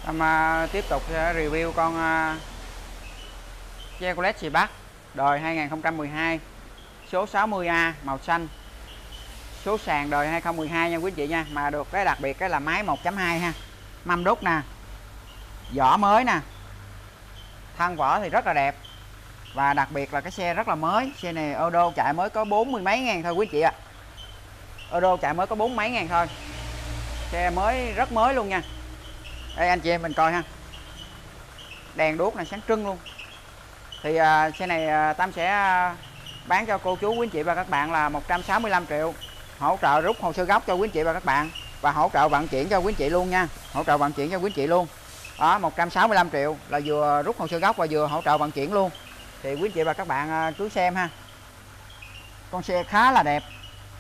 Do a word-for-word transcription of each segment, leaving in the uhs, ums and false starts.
Tâm uh, tiếp tục review con uh, Chevrolet Spark đời hai nghìn không trăm mười hai, số sáu mươi A màu xanh, số sàn đời hai nghìn không trăm mười hai nha quý anh chị nha. Mà được cái đặc biệt cái là máy một chấm hai ha, mâm đúc nè, vỏ mới nè, thân vỏ thì rất là đẹp. Và đặc biệt là cái xe rất là mới. Xe này ô đô chạy mới có bốn mươi mấy ngàn thôi quý anh chị ạ. Ô đô chạy mới có bốn mấy ngàn thôi. Xe mới rất mới luôn nha. Đây anh chị em mình coi ha, đèn đuốc này sáng trưng luôn. Thì uh, xe này uh, Tâm sẽ uh, bán cho cô chú quý anh chị và các bạn là một trăm sáu mươi lăm triệu, hỗ trợ rút hồ sơ gốc cho quý anh chị và các bạn, và hỗ trợ vận chuyển cho quý anh chị luôn nha. Hỗ trợ vận chuyển cho quý anh chị luôn. Đó, một trăm sáu mươi lăm triệu là vừa rút hồ sơ gốc và vừa hỗ trợ vận chuyển luôn. Thì quý anh chị và các bạn uh, cứ xem ha. Con xe khá là đẹp,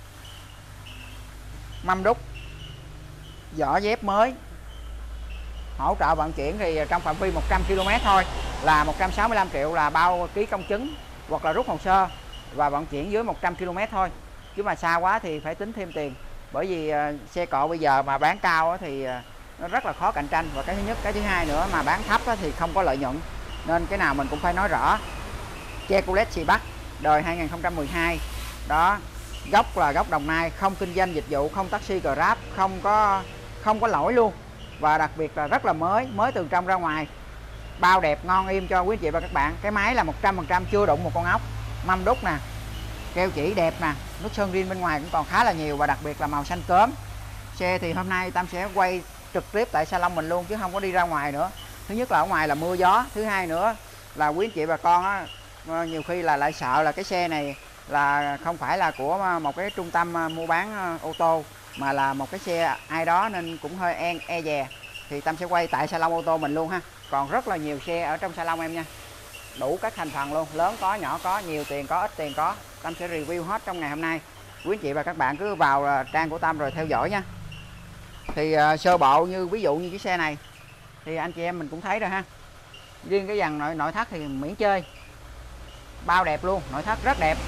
mâm đúc, vỏ dép mới, hỗ trợ vận chuyển thì trong phạm vi một trăm ki lô mét thôi là một trăm sáu mươi lăm triệu, là bao ký công chứng hoặc là rút hồ sơ và vận chuyển dưới một trăm ki lô mét thôi. Chứ mà xa quá thì phải tính thêm tiền. Bởi vì uh, xe cộ bây giờ mà bán cao thì uh, nó rất là khó cạnh tranh. Và cái thứ nhất, cái thứ hai nữa mà bán thấp thì không có lợi nhuận. Nên cái nào mình cũng phải nói rõ. Chevrolet Spark đời hai nghìn không trăm mười hai. Đó, gốc là gốc Đồng Nai, không kinh doanh dịch vụ, không taxi Grab, không có không có lỗi luôn. Và đặc biệt là rất là mới, mới từ trong ra ngoài. Bao đẹp ngon im cho quý anh chị và các bạn. Cái máy là một trăm phần trăm chưa đụng một con ốc. Mâm đúc nè, keo chỉ đẹp nè, nút sơn rin bên ngoài cũng còn khá là nhiều. Và đặc biệt là màu xanh cớm. Xe thì hôm nay Tâm sẽ quay trực tiếp tại salon mình luôn chứ không có đi ra ngoài nữa. Thứ nhất là ở ngoài là mưa gió, thứ hai nữa là quý anh chị bà con á, nhiều khi là lại sợ là cái xe này là không phải là của một cái trung tâm mua bán ô tô, mà là một cái xe ai đó nên cũng hơi e, e dè. Thì Tâm sẽ quay tại salon ô tô mình luôn ha. Còn rất là nhiều xe ở trong salon em nha, đủ các thành phần luôn, lớn có, nhỏ có, nhiều tiền có, ít tiền có. Tâm sẽ review hết trong ngày hôm nay. Quý anh chị và các bạn cứ vào trang của Tâm rồi theo dõi nha. Thì uh, sơ bộ như ví dụ như cái xe này thì anh chị em mình cũng thấy rồi ha. Riêng cái dàn nội, nội thất thì miễn chơi, bao đẹp luôn, nội thất rất đẹp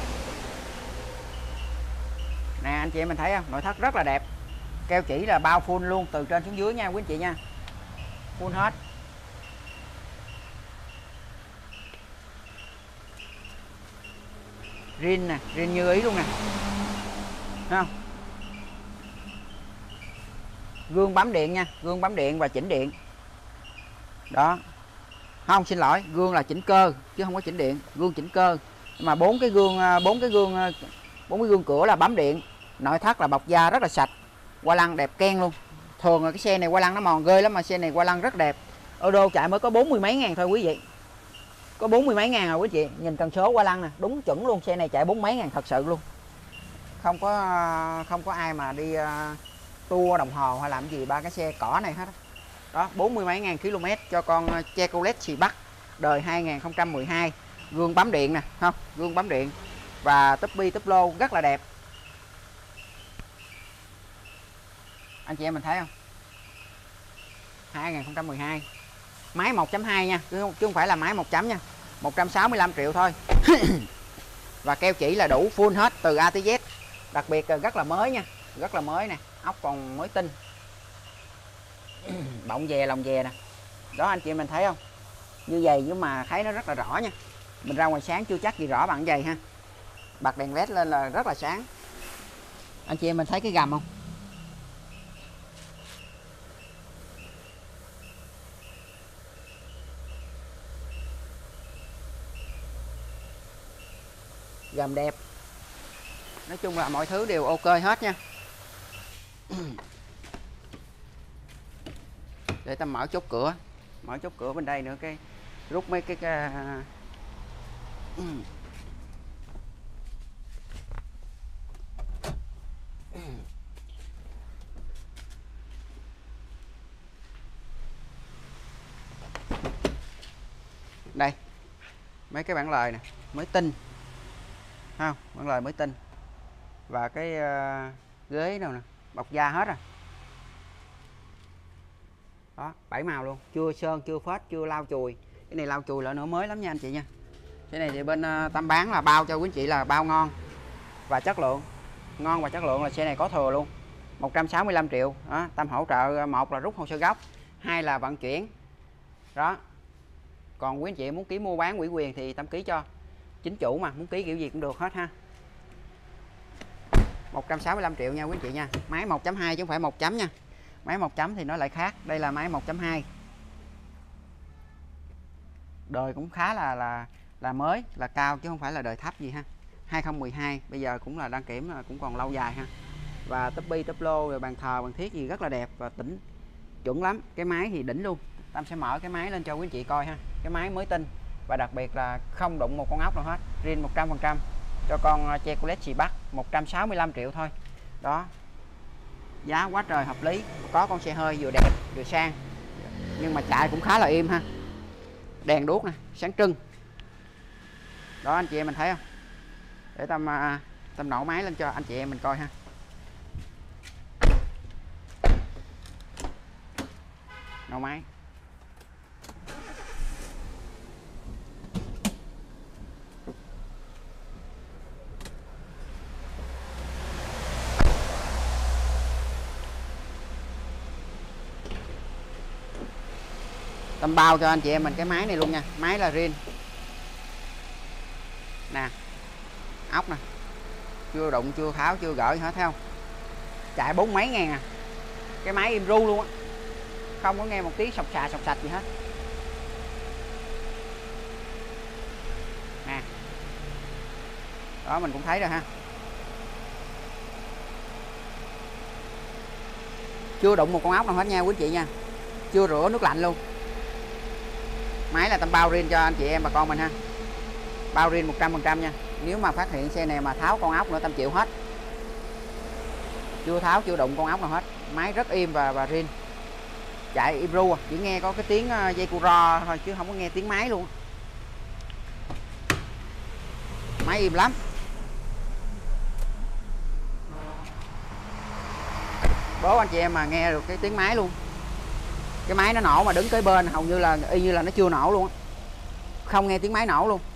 nè anh chị em mình thấy không, nội thất rất là đẹp. Keo chỉ là bao full luôn từ trên xuống dưới nha quý anh chị nha, full hết. Rin nè, rin như ý luôn nè, thấy không? Gương bấm điện nha, gương bấm điện và chỉnh điện. Đó. Không, xin lỗi, gương là chỉnh cơ chứ không có chỉnh điện, gương chỉnh cơ. Mà bốn cái gương bốn cái gương bốn cái gương cửa là bấm điện. Nội thất là bọc da rất là sạch. Qua lăng đẹp ken luôn. Thường là cái xe này qua lăng nó mòn ghê lắm, mà xe này qua lăng rất đẹp. Ô đô chạy mới có bốn mươi mấy ngàn thôi quý vị. Có bốn mươi mấy ngàn rồi quý chị. Nhìn cần số qua lăng nè, đúng chuẩn luôn, xe này chạy bốn mấy ngàn thật sự luôn. Không có không có ai mà đi uh, tua đồng hồ hay làm gì ba cái xe cỏ này hết. Đó, bốn mươi mấy ngàn km cho con Chevrolet Spark đời hai nghìn không trăm mười hai. Gương bấm điện nè, không? Gương bấm điện và túp bi túp lô rất là đẹp. Anh chị em mình thấy không? hai nghìn không trăm mười hai. Máy một chấm hai nha, chứ không phải là máy một chấm nha. một trăm sáu mươi lăm triệu thôi. Và keo chỉ là đủ full hết từ A tới Z. Đặc biệt là rất là mới nha, rất là mới nè, ốc còn mới tinh. Bọng dè lòng dè nè. Đó anh chị mình thấy không? Như vậy nhưng mà thấy nó rất là rõ nha. Mình ra ngoài sáng chưa chắc gì rõ bằng vậy ha. Bật đèn led lên là rất là sáng. Anh chị em mình thấy cái gầm không? Gầm đẹp. Nói chung là mọi thứ đều ok hết nha. Để ta mở chốt cửa, mở chốt cửa bên đây nữa, cái rút mấy cái, cái... đây mấy cái bản lời nè mới tinh, không bản lời mới tinh, và cái uh, ghế đâu nè bọc da hết rồi. Đó, bảy màu luôn, chưa sơn, chưa phết, chưa lau chùi. Cái này lau chùi lại nữa mới lắm nha anh chị nha. Cái này thì bên uh, Tâm bán là bao cho quý anh chị là bao ngon và chất lượng. Ngon và chất lượng là xe này có thừa luôn. một trăm sáu mươi lăm triệu. Đó, Tâm hỗ trợ, một là rút hồ sơ gốc, hai là vận chuyển đó. Còn quý anh chị muốn ký mua bán ủy quyền thì Tâm ký cho, chính chủ mà, muốn ký kiểu gì cũng được hết ha. Một trăm sáu mươi lăm triệu nha quý anh chị nha. Máy một chấm hai chứ không phải một chấm nha. Máy một chấm thì nó lại khác, đây là máy một chấm hai. Đời cũng khá là là là mới, là cao chứ không phải là đời thấp gì ha. hai không một hai, bây giờ cũng là đăng kiểm, cũng còn lâu dài ha. Và tấp bi tấp lô rồi bàn thờ bàn thiết gì rất là đẹp và tỉnh chuẩn lắm. Cái máy thì đỉnh luôn. Tâm sẽ mở cái máy lên cho quý anh chị coi ha. Cái máy mới tinh và đặc biệt là không đụng một con ốc nào hết, riêng một trăm phần trăm cho con Chevrolet xì Bắc, một trăm sáu mươi lăm triệu thôi. Đó. Giá quá trời hợp lý, có con xe hơi vừa đẹp vừa sang. Nhưng mà chạy cũng khá là im ha. Đèn đuốc nè, sáng trưng. Đó anh chị em mình thấy không? Để Tâm Tâm nổ máy lên cho anh chị em mình coi ha. Nổ máy. Tâm bao cho anh chị em mình cái máy này luôn nha. Máy là riêng nè, ốc nè, chưa đụng chưa tháo chưa gỡ hết, thấy không? Chạy bốn mấy ngàn à. Cái máy im ru luôn á, không có nghe một tiếng sọc xà sọc sạch gì hết nè. Đó mình cũng thấy rồi ha. Chưa đụng một con ốc nào hết nha quý chị nha. Chưa rửa nước lạnh luôn. Máy là Tâm bao riêng cho anh chị em bà con mình ha. Bao riêng một trăm phần trăm nha. Nếu mà phát hiện xe này mà tháo con ốc nữa Tâm chịu hết. Chưa tháo chưa đụng con ốc nào hết. Máy rất im và và riêng. Chạy im ru à. Chỉ nghe có cái tiếng dây cu ro thôi chứ không có nghe tiếng máy luôn. Máy im lắm. Bố anh chị em mà nghe được cái tiếng máy luôn. Cái máy nó nổ mà đứng kế bên hầu như là y như là nó chưa nổ luôn á. Không nghe tiếng máy nổ luôn.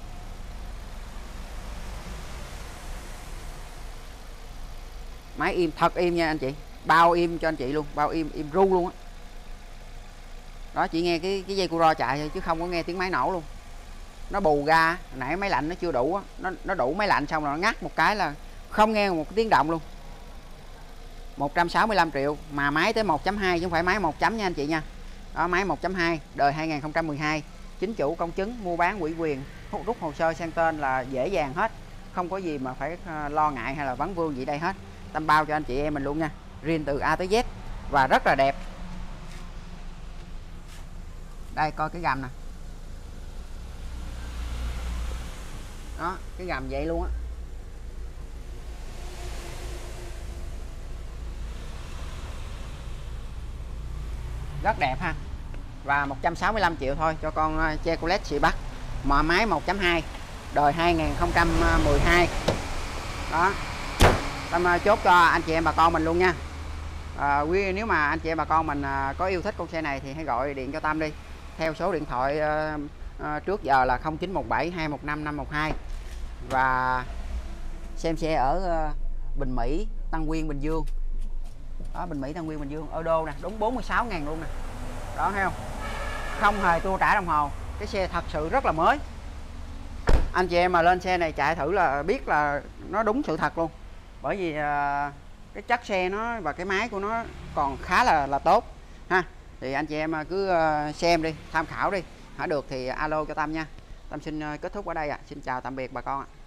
Máy im thật im nha anh chị. Bao im cho anh chị luôn, bao im im ru luôn á. Đó chỉ nghe cái cái dây cu ro chạy thôi chứ không có nghe tiếng máy nổ luôn. Nó bù ga, nãy máy lạnh nó chưa đủ á, nó nó đủ máy lạnh xong rồi nó ngắt một cái là không nghe một cái tiếng động luôn. một trăm sáu mươi lăm triệu mà máy tới một chấm hai chứ không phải máy một chấm nha anh chị nha. Đó máy một chấm hai, đời hai không một hai, chính chủ công chứng, mua bán ủy quyền, rút hồ sơ sang tên là dễ dàng hết. Không có gì mà phải lo ngại hay là vấn vương gì đây hết. Tâm bao cho anh chị em mình luôn nha. Riêng từ A tới Z và rất là đẹp. Đây coi cái gầm nè. Đó, cái gầm vậy luôn á. Rất đẹp ha. Và một trăm sáu mươi lăm triệu thôi cho con Chevrolet xì Bắc. Mà máy một chấm hai, đời hai không một hai. Đó. Tâm chốt cho anh chị em bà con mình luôn nha. À, quý nếu mà anh chị em bà con mình à, có yêu thích con xe này thì hãy gọi điện cho Tâm đi. Theo số điện thoại à, à, trước giờ là không chín một bảy hai một năm năm một hai. Và xem xe ở à, Bình Mỹ, Tân Nguyên, Bình Dương. Đó Bình Mỹ, Tân Nguyên, Bình Dương, ở đô nè, đúng bốn mươi sáu ngàn luôn nè. Đó thấy không? Không hề tua trả đồng hồ. Cái xe thật sự rất là mới. Anh chị em mà lên xe này chạy thử là biết là nó đúng sự thật luôn. Bởi vì à, cái chất xe nó và cái máy của nó còn khá là là tốt ha. Thì anh chị em cứ xem đi, tham khảo đi. Hả được thì alo cho Tâm nha. Tâm xin kết thúc ở đây ạ. À. Xin chào tạm biệt bà con ạ. À.